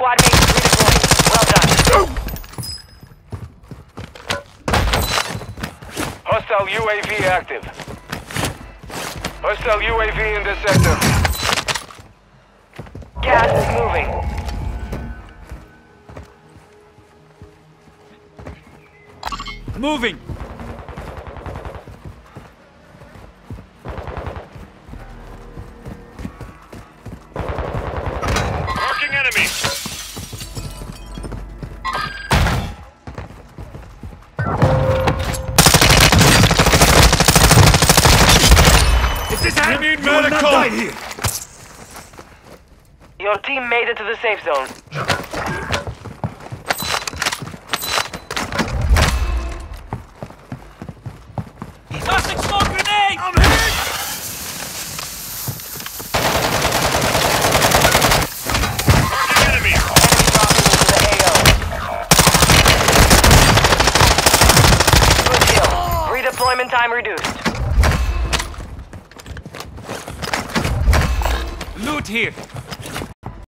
squad mates redeploying. Well done. Hostile UAV active. Hostile UAV in this sector. Gas is moving. Moving! Marking enemy. I need medical! Your team made it to the safe zone. Toxic smoke grenade! I'm hit! Enemy. Enemy dropping into the AO. Good kill. Redeployment time reduced. Loot here!